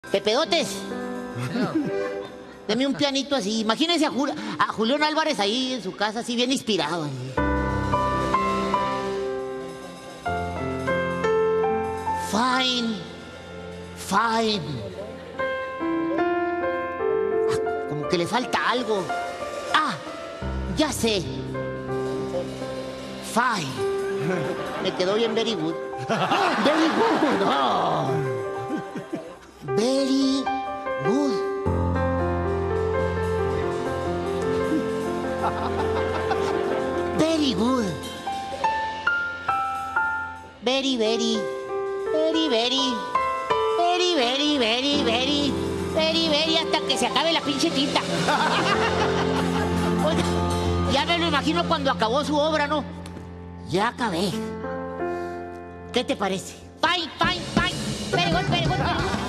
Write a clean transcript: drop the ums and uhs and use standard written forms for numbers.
Pepedotes, deme un pianito así. Imagínense a Julián Álvarez ahí en su casa, así bien inspirado. Fine, fine. Como que le falta algo. Ah, ya sé. Fine. Me quedó bien very good. Very good. Oh. Very good. Very good. Very, very. Very, very. Very, very, very, very. Very, very hasta que se acabe la pinche tinta. Oye, ya me lo imagino cuando acabó su obra, ¿no? Ya acabé. ¿Qué te parece? Fine, fine, fine. Very good, very good, very good.